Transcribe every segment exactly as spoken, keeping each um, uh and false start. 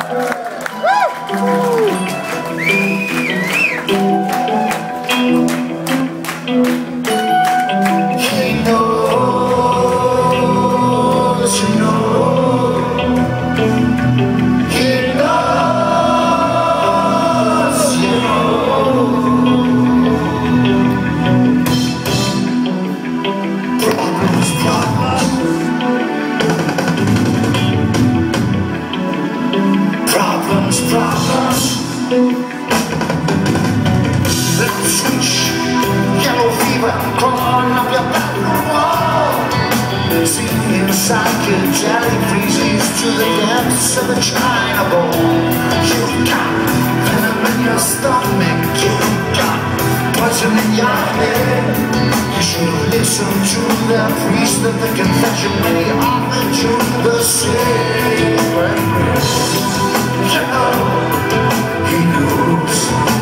Psychedelic freezes to the depths of a China bowl. You've got venom in your stomach. You've got poison in your head. You should listen to the priest of the confession when he offered you the secret. You know, he knows.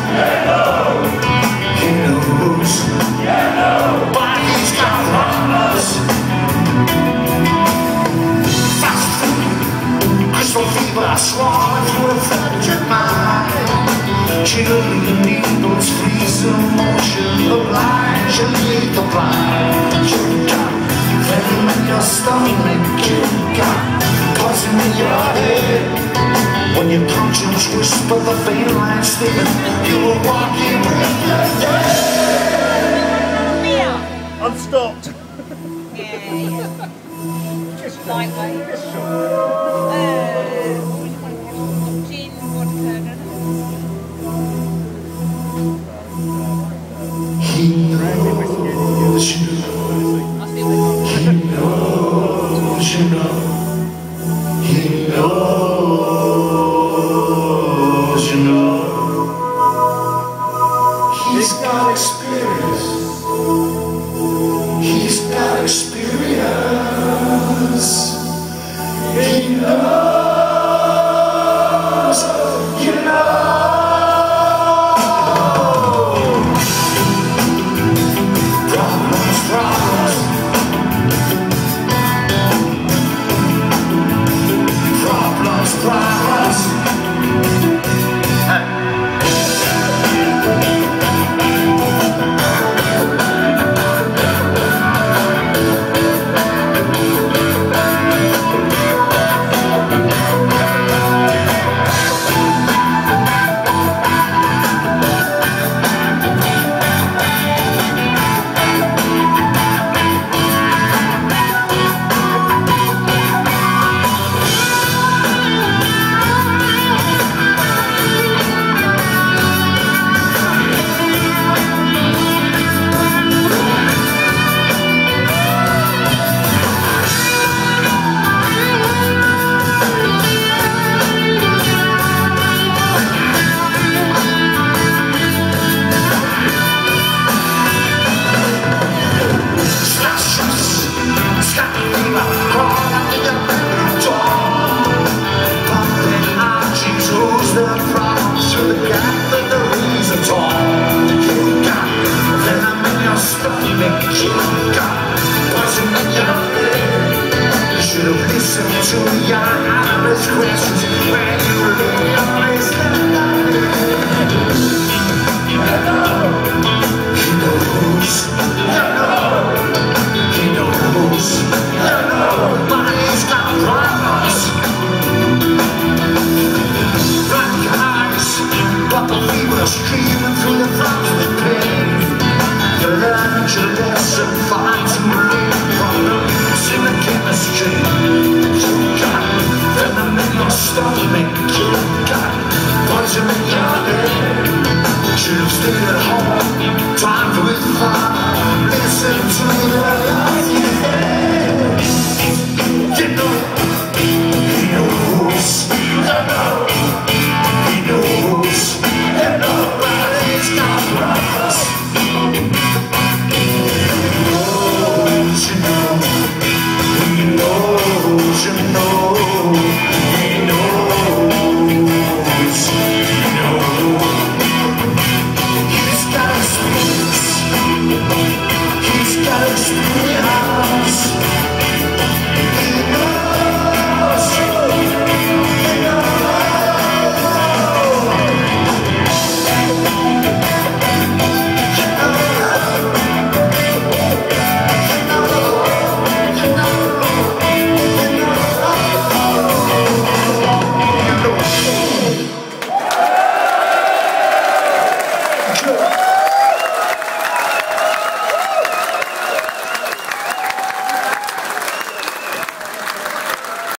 He knows. But he's got promise. Swallowing through a fractured mind. Chilling needles, freeze emotion, the blind, you lead the blind. You've got venom in your stomach, you've got poison in your head. When your conscience whisper the faint line sleeping, you will walk in with the dead. Unstopped. Yeah, yeah. Just lightweight. Just short. He knows you. He knows you know. He knows you know. He's got experience. He's got experience. He knows you know. Problems,